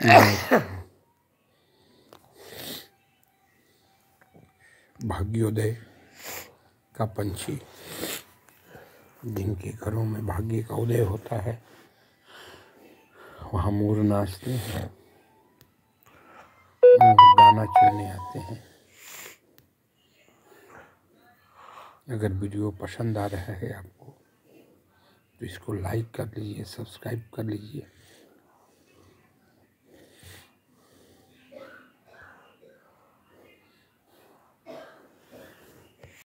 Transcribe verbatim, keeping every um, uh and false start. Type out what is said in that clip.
भाग्योदय का पंछी, जिनके घरों में भाग्य का उदय होता है वहाँ मोर नाचते हैं, मोर दाना चुनने आते हैं। अगर वीडियो पसंद आ रहा है आपको तो इसको लाइक कर लीजिए, सब्सक्राइब कर लीजिए।